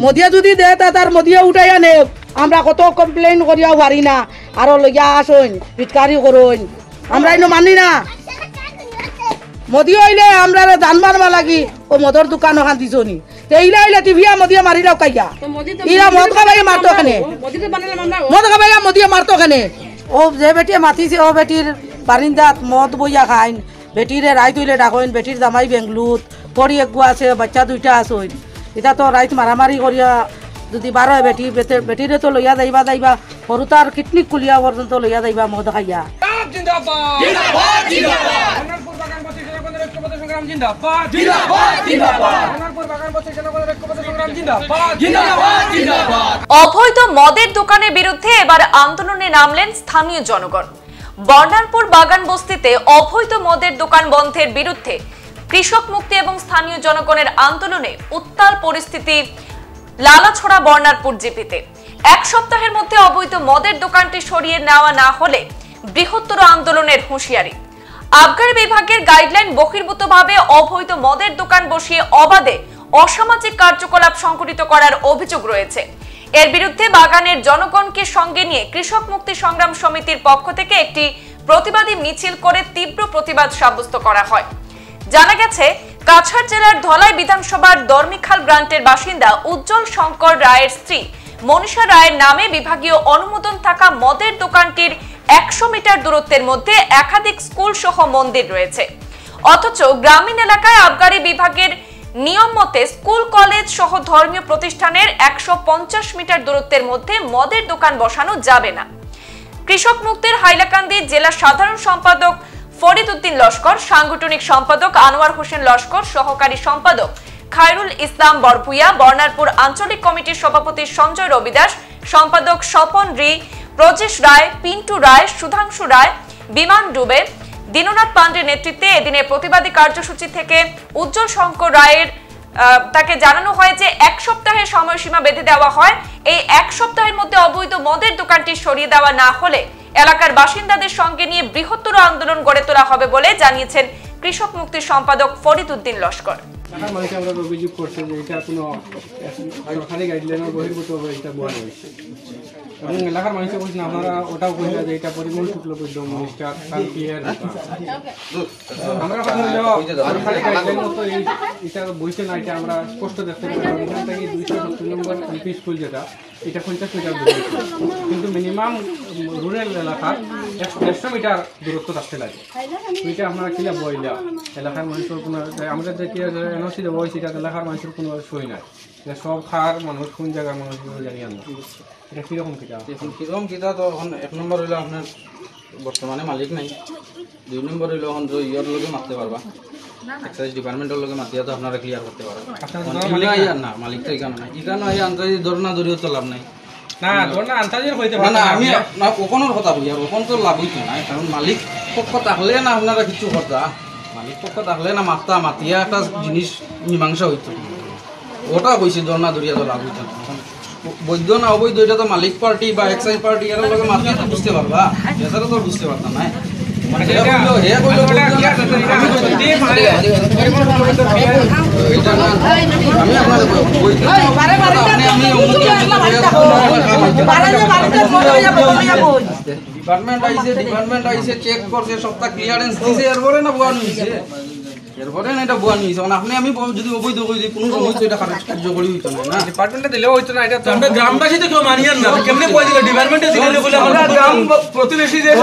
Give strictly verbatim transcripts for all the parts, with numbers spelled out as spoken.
মদিয়া যদি দে তা তার মদিয়া উঠাই আনে আমরা কত কমপ্লেন করিয়াও পারি না আরো লইয়া আসুন পিটকারি করুন আমরা ইনো মানি না মদিয়া হইলে আমরা জানবার মা লাগি ও মদর দোকান ওখান দিছনি এইলা হইলে টিভিয়া মদিয়া মারি দাও কাইয়া ইরা মদ খাবাই মারতো কেনে মদ খাবাই মদিয়া মারতো কেনে ও যে বেটিয়ে মাতিছে ও বেটির বারিন্দাত মদ বইয়া খাইন বেটিরে রাইত হইলে ডাকইন বেটির জামাই বেঙ্গলুত পরি একগু আছে বাচ্চা দুইটা আসইন এটা তো রাইত মারামারি করিয়া যদি বার হয় বেটি বেটিরে তো লইয়া যাইবা যাইবা সরু তার কিডনি কুলিয়া পর্যন্ত লইয়া যাইবা মদ খাইয়া অবৈধ মদের দোকানের বিরুদ্ধে এবার আন্দোলনে নামলেন স্থানীয় জনগণ। বর্ণালপুর বাগান বস্তিতে অবৈধ মদের দোকান বন্ধের বিরুদ্ধে কৃষক মুক্তি এবং স্থানীয় জনগণের আন্দোলনে উত্তাল পরিস্থিতি লালাছড়া বর্ণালপুর জিপিতে। এক সপ্তাহের মধ্যে অবৈধ মদের দোকানটি সরিয়ে নেওয়া না হলে বৃহত্তর আন্দোলনের হুঁশিয়ারি। আবগারি বিভাগের গাইডলাইন বহির্ভূতভাবে অবৈধ মদের দোকান বসিয়ে অবাধে অসামাজিক কার্যকলাপ সংঘটিত করার অভিযোগ রয়েছে। এর বিরুদ্ধে বাগানের জনগণকে সঙ্গে নিয়ে কৃষক মুক্তি সংগ্রাম সমিতির পক্ষ থেকে একটি প্রতিবাদী মিছিল করে তীব্র প্রতিবাদ সাব্যস্ত করা হয়। জানা গেছে কাছাড় জেলার ধলাই বিধানসভার দর্মিখাল গ্রান্টের বাসিন্দা উজ্জ্বল শঙ্কর রায়ের স্ত্রী মনীষা রায়ের নামে বিভাগীয় অনুমোদন থাকা মদের দোকানটির একশো মিটার দূরত্বের মধ্যে একাধিক স্কুল সহ মন্দির রয়েছে, অথচ গ্রামীণ এলাকায় আবগারি বিভাগের নিয়ম মতে স্কুল কলেজ সহ ধর্মীয় প্রতিষ্ঠানের একশো পঞ্চাশ মিটার দূরত্বের মধ্যে মদের দোকান বসানো যাবে না। কৃষক মুক্তির হাইলাকান্দি জেলা সাধারণ সম্পাদক ফরিদ উদ্দিন লস্কর, সাংগঠনিক সম্পাদক আনোয়ার হোসেন লস্কর, সহকারী সম্পাদক খায়রুল ইসলাম বরপুইয়া, বর্ণালপুর আঞ্চলিক কমিটির সভাপতি সঞ্জয় রবিদাস, সম্পাদক স্বপন রি, ব্রজেশ রায়, পিন্টু রায়, সুধাংশু রায়, বিমান ডুবে, দীননাথ পান্ডের নেতৃত্বে এদিনের প্রতিবাদী কার্যসূচি থেকে উজ্জ্বল শঙ্কর রায়ের তাকে জানানো হয় যে এক সপ্তাহের সময়সীমা বেঁধে দেওয়া হয়। এই এক সপ্তাহের মধ্যে অবৈধ মদের দোকানটি সরিয়ে দেওয়া না হলে এলাকার বাসিন্দাদের সঙ্গে নিয়ে বৃহত্তর আন্দোলন গড়ে তোলা হবে বলে জানিয়েছেন কৃষক মুক্তির সম্পাদক ফরিদ উদ্দিন লস্কর। মানুষ আমরা অভিযোগ করছে যে এটা কোনো সরকারি গাইডলাইনের বহির্ভূত এটা বলা হয়েছে এবং এলাকার মানুষের বলছেন আপনারা ওটাও বলছে যে এটা পরিমল শুক্লবৈদ্য মিনিস্টার কালকিয়ার আমরা সরকারি গাইডলাইন মতো এটা বইছে না, এটা আমরা স্পষ্ট দেখতে পাই। এখান থেকে দুইশো সত্তর নম্বর এলপি স্কুল যেটা এটা পঞ্চাশ মিটার দূরে, কিন্তু মিনিমাম রুরাল এলাকার দেড়শো মিটার দূরত্ব থাকতে লাগে। ওইটা আপনারা কিলা বইলা এলাকার মানুষের কোনো আমাদের যে এনওসি দেবো সেটা এলাকার মানুষের কোনো সই নাই, যে সব খার মানুষ কোন জায়গার মানুষ জানিয়ে আনবে এটা কীরকম কিতা কীরকম কিতা তো এখন এক নম্বর হইলো আপনার বর্তমানে মালিক নাই, দুই নম্বর হইলো এখন ইয়র লগে মারতে পারবা এক্সাইজ ডিপার্টমেন্টের লগে মাতিয়া তো আপনারা ক্লিয়ার করতে পারবেন না। মালিক তো এখানে নাই, এখানে এই আন্তর্জাতিক ধরনা ধরিও তো লাভ নাই না ধরনা আন্তর্জাতিক হইতে পারে না। আমি না কখনোর কথা বলি আর কখন তো লাভ হইতো না, কারণ মালিক পক্ষ থাকলে না আপনারা কিছু কথা মালিক পক্ষ থাকলে না মাত্রা মাতিয়া একটা জিনিস মীমাংসা হইতো, ওটা কইছে ধরনা ধরিয়া তো লাভ হইতো না। বৈধ না অবৈধ এটা তো মালিক পার্টি বা এক্সাইজ পার্টি এর লগে মাতিয়া তো বুঝতে পারবা, এছাড়া তো বুঝতে পারতাম না। ডিপার্টমেন্ট আইছে ডিপার্টমেন্ট আইছে চেক করছে সবটা ক্লিয়ারেন্স দিছে, এরপরে না বুয়ান হইছে, এরপরে না এটা বুয়ান হইছে। মানে আপনি আমি যদি অবৈধ কই দিই কোনো সময় তো এটা কার্যকরী হইতো না, না ডিপার্টমেন্টে দিলেও হইতো না। এটা তো আমরা গ্রামবাসী তো কেউ মানিয়ান না, কেমনে কই দিলে ডিপার্টমেন্টে দিলে বলে আমরা গ্রাম প্রতিবেশী যে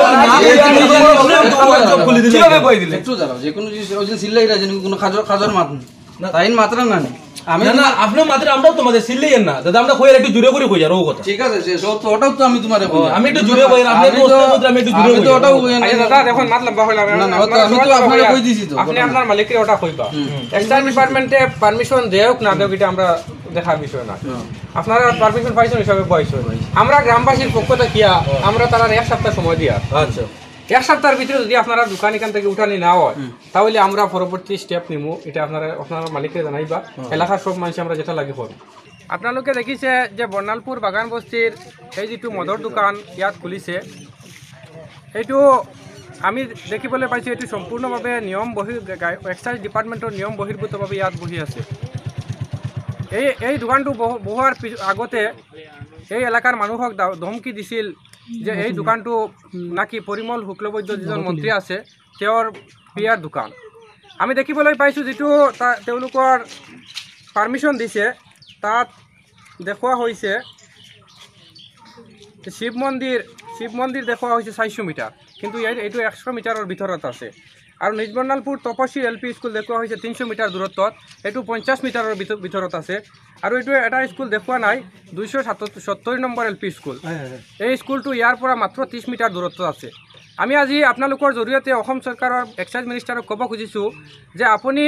কিভাবে কই দিলে একটু দাঁড়াও, যে কোনো জিনিস ওই যে সিল্লাইরা যেন কোনো খাজর খাজর মাত না তাই মাত্রা না নেই। আমি না না আপনি মাত্র আমরাও তোমাদের সিল্লাইয়েন না দাদা, আমরা কইরা একটু জুড়ে করে কই আর ও কথা ঠিক আছে সে সব তো ওটাও তো আমি তোমারে কই আমি একটু জুড়ে কই আপনি তো আমি একটু জুড়ে কই তো ওটাও কই না দাদা দেখুন মাতলাম বা হইলাম না না আমি তো আপনারে কই দিছি তো আপনি আপনার মালিককে ওটা কইবা। এক্সাইজ ডিপার্টমেন্টে পারমিশন দেওক না দেওক এটা আমরা দেখার বিষয় না, আপনারা পারমিশন পাইছেন হিসাবে বয়স আমরা গ্রামবাসীর পক্ষ থেকে কিয়া আমরা তারা এক সপ্তাহ সময় দিয়া আচ্ছা এক সপ্তাহের ভিতরে যদি আপনারা দোকান এখান থেকে উঠানি না হয় তাহলে আমরা পরবর্তী স্টেপ নিব, এটা আপনারা আপনার মালিককে জানাইবা, এলাকার সব মানুষ আমরা যেটা লাগে করব। আপনালোকে দেখিছে যে বর্ণালপুর বাগান বস্তির এই যিটো মদৰ দোকান ইয়াত খুলিছে, এইটো আমি দেখিবলৈ পাইছোঁ এইটো সম্পূৰ্ণভাৱে নিয়ম বহি এক্সাইজ ডিপাৰ্টমেণ্টৰ নিয়ম বহিৰ্ভূতভাৱে ইয়াত বহি আছে। এই এই দোকানটো বহ- বহোৱাৰ পিছ- আগতে এই এলেকাৰ মানুহক দা- ধমকি দিছিল যে এই দোকানটো নাকি পৰিমল শুক্লবৈদ্য যিজন মন্ত্ৰী আছে তেওঁৰ বিয়াৰ দোকান। আমি দেখিবলৈ পাইছোঁ যিটো তা তেওঁলোকৰ পাৰ্মিশ্যন দিছে তাত দেখুওৱা হৈছে শিৱ মন্দিৰ শিৱ মন্দিৰ দেখুওৱা হৈছে চাৰিশ মিটাৰ, কিন্তু ইয়াৰ এইটো এশ মিটাৰৰ ভিতৰত আছে। আৰু নিজবৰ্ণালপুৰ তপশী এল পি স্কুল দেখুওৱা হৈছে তিনিশ মিটাৰ দূৰত্বত, এইটো পঞ্চাছ মিটাৰৰ ভিত- ভিতৰত আছে। আৰু এইটো এটা স্কুল দেখুওৱা নাই দুইশ সত্তৰ নম্বৰ এল পি স্কুল, এই স্কুলটো ইয়াৰ পৰা মাত্ৰ ত্ৰিছ মিটাৰ দূৰত্বত আছে। আমি আজি আপোনালোকৰ জৰিয়তে অসম চৰকাৰৰ এক্সাইজ মিনিষ্টাৰক ক'ব খুজিছোঁ যে আপুনি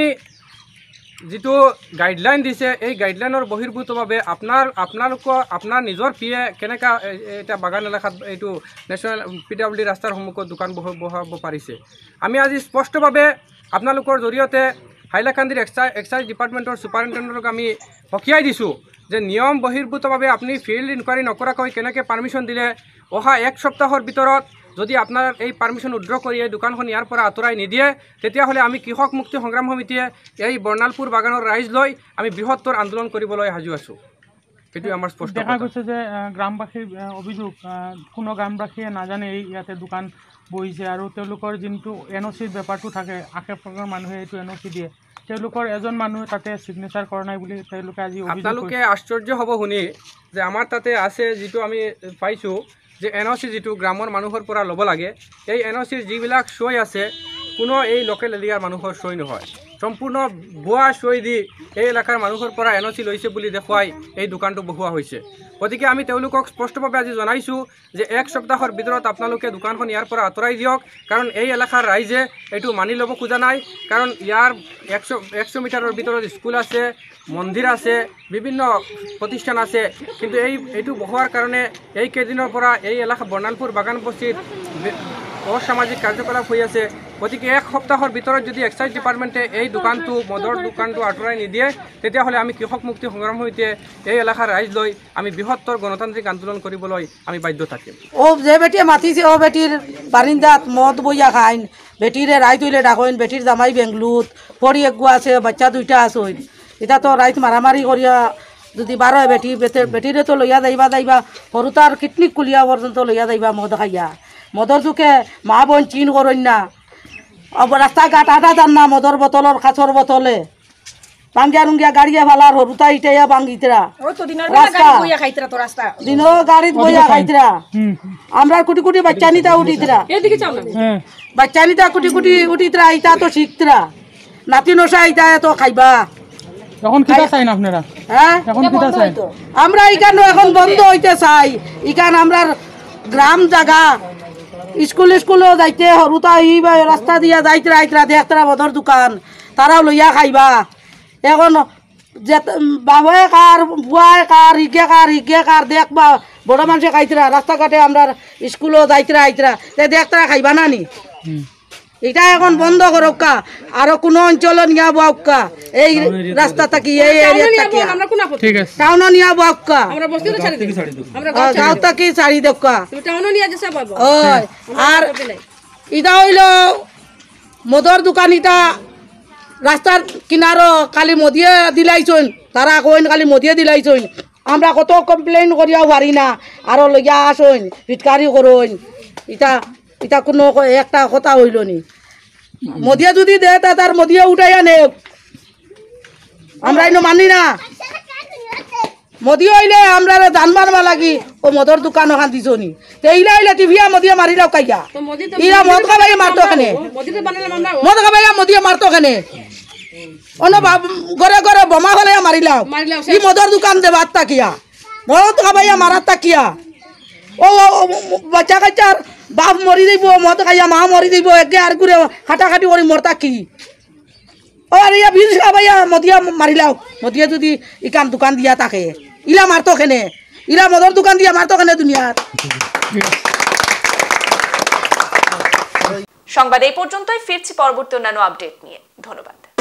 যিটো গাইডলাইন দিছে এই গাইডলাইনৰ বহিৰ্ভূতভাৱে আপোনাৰ আপোনালোকৰ আপোনাৰ নিজৰ পিয়ে কেনেকৈ এটা বাগান এলেকাত এইটো নেশ্যনেল পি ডাব্লিউ ডি ৰাস্তাৰ সন্মুখত দোকান বহ বহাব পাৰিছে। আমি আজি স্পষ্টভাৱে আপোনালোকৰ জৰিয়তে হাইলাকান্দিৰ এক্সাইজ এক্সাইজ ডিপাৰ্টমেণ্টৰ ছুপাৰিণ্টেণ্ডেণ্টক আমি সকীয়াই দিছোঁ যে নিয়ম বহিৰ্ভূতভাৱে আপুনি ফিল্ড ইনকুৱাৰী নকৰাকৈ কেনেকৈ পাৰ্মিশ্যন দিলে। অহা এক সপ্তাহৰ ভিতৰত যদি আপোনাৰ এই পাৰ্মিশ্যন উইথড্ৰ কৰি এই দোকানখন ইয়াৰ পৰা আঁতৰাই নিদিয়ে তেতিয়াহ'লে আমি কৃষক মুক্তি সংগ্ৰাম সমিতিয়ে এই বৰ্ণালপুৰ বাগানৰ ৰাইজ লৈ আমি বৃহত্তৰ আন্দোলন কৰিবলৈ সাজু আছোঁ। এইটোৱে আমাৰ স্পষ্ট দেখা কথা। গৈছে যে আহ, গ্ৰামবাসীৰ আহ, অভিযোগ আহ, কোনো গ্ৰামবাসীয়ে নাজানে এই ইয়াতে দোকান বহিছে আৰু তেওঁলোকৰ যোনটো এন অ' চিৰ বেপাৰটো থাকে আশে পাশৰ মানুহে এইটো এন অ' চি দিয়ে, তেওঁলোকৰ এজন মানুহে তাতে ছিগনেচাৰ কৰা নাই বুলি তেওঁলোকে আজি অভিযোগ আপোনালোকে কৰিছে। আশ্চৰ্য হ'ব শুনি যে আমাৰ তাতে আছে যিটো আমি পাইছোঁ যে এন অ' চি যিটো গ্ৰামৰ মানুহৰ পৰা ল'ব লাগে, এই এন অ' চিৰ যিবিলাক চৈ আছে কোনো এই লোকেল এৰিয়াৰ মানুহৰ চৈ নহয়, সম্পূৰ্ণ ভুৱা চৈ দি এই এলেকাৰ মানুহৰ পৰা এন অ' চি লৈছে বুলি দেখুৱাই এই দোকানটো বহোৱা হৈছে। গতিকে আমি তেওঁলোকক স্পষ্টভাৱে আজি জনাইছোঁ যে এক সপ্তাহৰ ভিতৰত আপোনালোকে দোকানখন ইয়াৰ পৰা আঁতৰাই দিয়ক, কাৰণ এই এলেকাৰ ৰাইজে এইটো মানি ল'ব খোজা নাই। কাৰণ ইয়াৰ একশ একশ মিটাৰৰ ভিতৰত স্কুল আছে, মন্দিৰ আছে, বিভিন্ন প্ৰতিষ্ঠান আছে, কিন্তু এই এইটো বহোৱাৰ কাৰণে এই কেইদিনৰ পৰা এই এলেকা বৰ্ণালপুৰ বাগান বস্তিত অসামাজিক কাৰ্যকলাপ হৈ আছে। গতিকে এক সপ্তাহৰ ভিতৰত যদি এক্সাইজ ডিপাৰ্টমেণ্টে এই দোকানটো মদৰ দোকানটো আঁতৰাই নিদিয়ে তেতিয়াহ'লে আমি কৃষক মুক্তি সংগ্ৰাম সমিতিয়ে এই এলেকাৰ ৰাইজ লৈ আমি বৃহত্তৰ গণতান্ত্ৰিক আন্দোলন কৰিবলৈ আমি বাধ্য থাকিম। ও যে বেটিয়ে মাতিছে ও বেটির বারিন্দাত মদ বইয়া খাইন, বেটিরে রাইত হইলে ডাকইন, বেটির জামাই বেঙ্গলুত পরি একগু আছে, বাচ্চা দুইটা আসইন। এটা তো রাইত মারামারি করিয়া যদি বারো বেটি বেটে- বেটিরে তো লইয়া যাইবা যাইবা সরু তার কিডনি কুলিয়া পর্যন্ত লইয়া যাইবা মদ খাইয়া। মদর যুকে মা বোন চিন করইন না, অব রাস্তা ঘাট আটা যান না মদর বোতলর খাচর বোতলে বাঙ্গিয়া রুঙ্গিয়া গাড়িয়া ফালার হরুতা ইটাইয়া বাঙ্গিতরা রাস্তা দিনও গাড়িত বইয়া খাইতরা। আমরা কুটি কুটি বাচ্চা নিতা উঠিতরা, হ্যাঁ বাচ্চা নিতা কুটি কুটি উঠিতরা, ইটা তো শিখতরা নাতি নশা ইটা তো খাইবা। এখন কিটা চাইন আপনারা? হ্যাঁ এখন কিটা চাইন? আমরা ইখান এখন বন্ধ হইতে চাই। ইখান আমরা গ্রাম জায়গা স্কুল স্কুলও যাইতে হরুতা ই রাস্তা দিয়া যাইতে আইতরা দেখতরা মদর দোকান তারাও লইয়া খাইবা। এখন যে বাবায় কার বুয়ায় কার ইগে কার ইগে কার দেখবা বড় মানুষে খাইতরা রাস্তাঘাটে আমরা স্কুলও যাইতরা আইতরা দেখতরা খাইবা না নি? এটা এখন বন্ধ করক্কা, আরো কোনো অঞ্চল নিয়া বাউকা এই রাস্তা থাকি এই এরিয়া থাকি ঠিক আছে। টাউন নিয়া বাউকা গাঁও থাকি চারি দক্কা। ওই আর ইটা হইল মদর দোকান, ইটা রাস্তার কিনারো খালি মদিয়ে দিলাইছইন, তারা কইন খালি মদিয়ে দিলাইছইন। আমরা কত কমপ্লেন করিয়াও পারি না, আরো লইয়া আসইন ফিটকারি করইন। ইটা এটা কোনো একটা কথা হইল নি? মদিয়া যদি দে তা তার মদিয়া উঠাইয়া নে, আমরা ইনো মানি না। মদিয়া হইলে আমরা জানবার মা লাগি ও মদর দোকান ওখান দিছ নি, এইলা হইলে টিভিয়া মদিয়া মারিলাও কাইয়া। ইরা মদ খাবাইয়া মারতো কেনে? মদ খাবাইয়া মদিয়া মারতো কেনে? অন্য ঘরে ঘরে বোমা ফেলাইয়া মারিলাও, ই মদর দোকান দেবার তাকিয়া মদ খাবাইয়া মারার তাকিয়া। ও বাচ্চা কাচ্চার বাপ মরি দিব, মদ খাইয়া মা মরি দিব, একে আর করে হাঁটাখাটি করে মরতা কি? ও আর ইয়া বিষ খাবাইয়া মদিয়া মারিলাও। মদিয়া যদি ইকান দোকান দিয়া থাকে ইলা মারতো কেনে? ইলা মদর দোকান দিয়া মারতো কেনে দুনিয়ার? সংবাদ এই পর্যন্তই, ফিরছি পরবর্তী অন্যান্য আপডেট নিয়ে। ধন্যবাদ।